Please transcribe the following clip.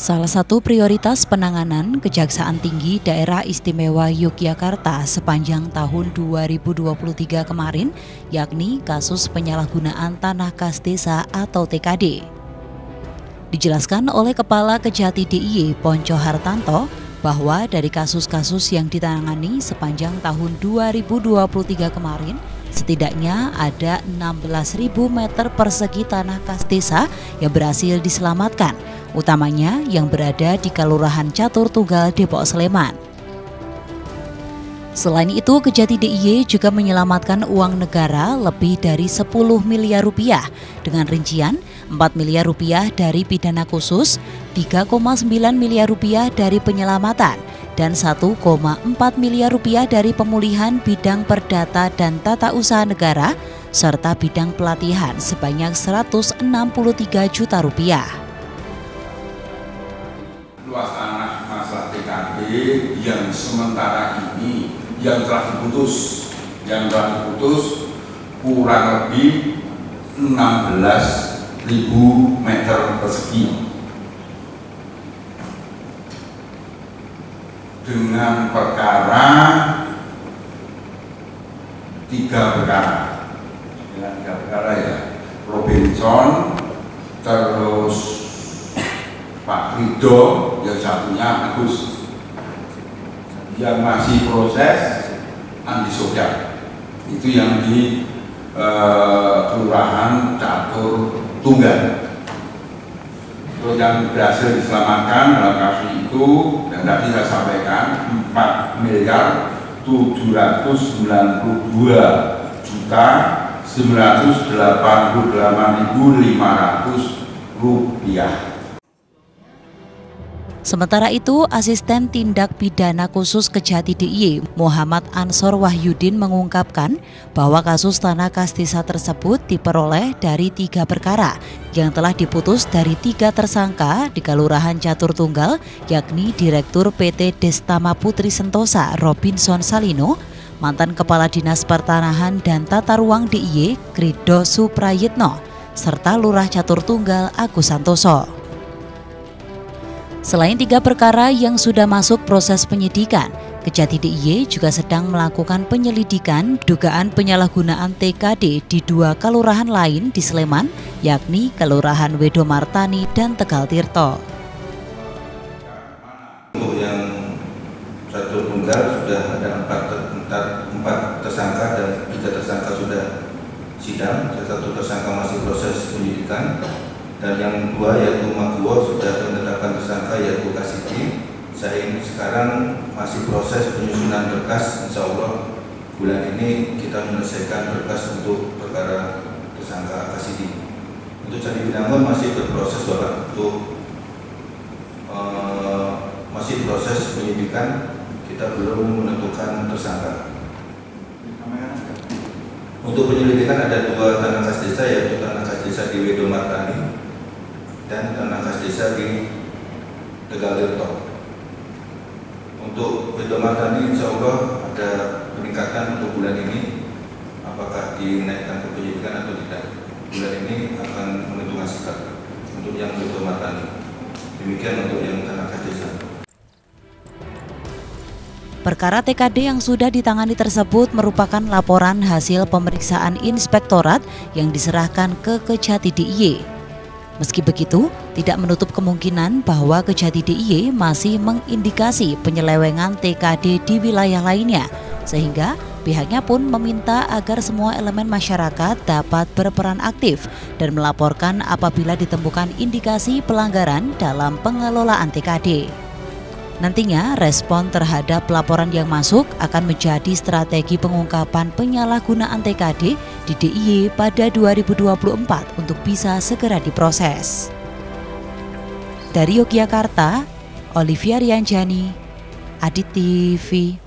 Salah satu prioritas penanganan Kejaksaan Tinggi Daerah Istimewa Yogyakarta sepanjang tahun 2023 kemarin, yakni kasus penyalahgunaan tanah kas desa atau TKD. Dijelaskan oleh Kepala Kejati DIY Ponco Hartanto bahwa dari kasus-kasus yang ditangani sepanjang tahun 2023 kemarin, setidaknya ada 16.000 meter persegi tanah kas desa yang berhasil diselamatkan, utamanya yang berada di Kelurahan Catur Tunggal, Depok, Sleman. Selain itu, Kejati DIY juga menyelamatkan uang negara lebih dari 10 miliar rupiah dengan rincian 4 miliar rupiah dari pidana khusus, 3,9 miliar rupiah dari penyelamatan, dan 1,4 miliar rupiah dari pemulihan bidang perdata dan tata usaha negara, serta bidang pelatihan sebanyak 163 juta rupiah. Luas tanah masalah TKD yang sementara ini yang telah diputus kurang lebih 16.000 meter persegi dengan perkara 3 perkara ya, Robinson, terus Pak Rido, yang satunya Agus, yang masih proses Andi Sofyan, itu yang di Kelurahan Catur Tunggal. Terus yang berhasil diselamatkan dalam kasus itu, dan tadi saya sampaikan 4 miliar 792 juta 988.500 rupiah. Sementara itu, Asisten Tindak Pidana Khusus Kejati DIY Muhammad Ansor Wahyudin mengungkapkan bahwa kasus tanah kas desa tersebut diperoleh dari 3 perkara yang telah diputus dari 3 tersangka di Kelurahan Catur Tunggal, yakni Direktur PT Destama Putri Sentosa Robinson Salino, mantan Kepala Dinas Pertanahan dan Tata Ruang DIY Krido Suprayitno, serta Lurah Catur Tunggal Agus Santoso. Selain 3 perkara yang sudah masuk proses penyidikan, Kejati DIY juga sedang melakukan penyelidikan dugaan penyalahgunaan TKD di 2 kelurahan lain di Sleman, yakni Kelurahan Wedomartani dan Tegal Tirto. Untuk yang Catur Tunggal sudah ada 4 tersangka dan 3 tersangka sudah sidang, 1 tersangka masih proses penyidikan. Dan yang 2 yaitu Maguwo sudah menetapkan tersangka yaitu Kasidi. Sekarang masih proses penyusunan berkas, insya Allah bulan ini kita menyelesaikan berkas untuk perkara tersangka Kasidi. Untuk Candi Binangun masih berproses Bapak, untuk masih proses penyidikan, kita belum menentukan tersangka. Untuk penyelidikan ada 2 tanah kas desa, yaitu tanah kas desa di Wedomartani dan tanah kas desa di Tegal Tirto. Untuk Wedomartani insya Allah ada peningkatan untuk bulan ini, apakah dinaikkan ke penyidikan atau tidak. Bulan ini akan menentukan sikap untuk yang Wedomartani. Demikian untuk yang tanah kas desa. Perkara TKD yang sudah ditangani tersebut merupakan laporan hasil pemeriksaan inspektorat yang diserahkan ke Kejati DIY. Meski begitu, tidak menutup kemungkinan bahwa Kejati DIY masih mengindikasi penyelewengan TKD di wilayah lainnya, sehingga pihaknya pun meminta agar semua elemen masyarakat dapat berperan aktif dan melaporkan apabila ditemukan indikasi pelanggaran dalam pengelolaan TKD. Nantinya, respon terhadap laporan yang masuk akan menjadi strategi pengungkapan penyalahgunaan TKD di DIY pada 2024 untuk bisa segera diproses. Dari Yogyakarta, Olivia Rianjani, Adit TV.